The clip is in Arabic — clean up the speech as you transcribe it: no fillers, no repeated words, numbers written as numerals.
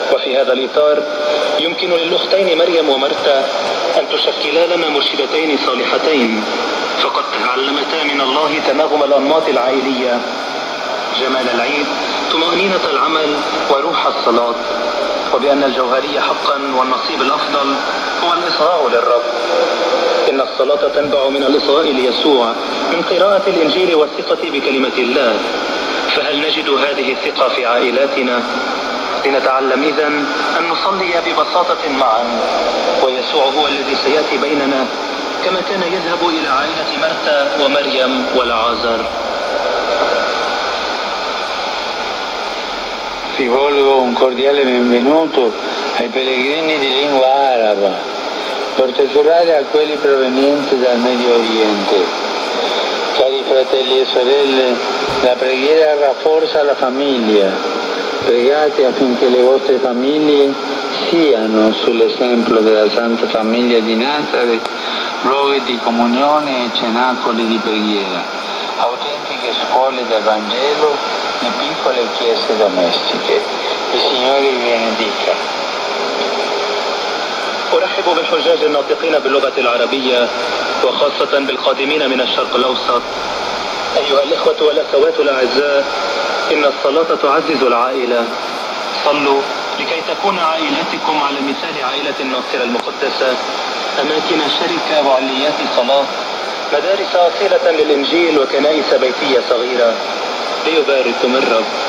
وفي هذا الإطار يمكن للأختين مريم ومرتا أن تشكلا لنا مرشدتين صالحتين، فقد تعلمتا من الله تناغم الأنماط العائلية، جمال العيد، طمأنينة العمل، وروح الصلاة، وبأن الجوهرية حقا والنصيب الأفضل هو الإصغاء للرب. إن الصلاة تنبع من الإصغاء ليسوع، من قراءة الإنجيل والثقة بكلمة الله. فهل نجد هذه الثقة في عائلاتنا؟ لنتعلم إذن أن نصلي ببساطة معا، ويسوع هو الذي سيأتي بيننا كما كان يذهب إلى عائلة مرتا ومريم والعازر. Rivolgo un cordiale benvenuto ai pellegrini di lingua araba, particolare a quelli provenienti dal Medio Oriente. Cari fratelli e sorelle, la preghiera rafforza la famiglia. Pregate affinché le vostre famiglie siano sull'esempio della Santa Famiglia di Nazareth luoghi di comunione e cenacoli di preghiera, autentiche scuole del Vangelo e piccole chiese domestiche. Il Signore vi benedica. أرحب بالحجاج الناطقين باللغة العربية وخاصة بالقادمين من الشرق الأوسط. أيها الإخوة والأخوات الأعزاء، إن الصلاة تعزز العائلة. صلوا لكي تكون عائلاتكم على مثال عائلة الناصرة المقدسة، أماكن شركة وعليات صلاة، مدارس أصيلة للإنجيل وكنائس بيتية صغيرة. ليبارككم الرب.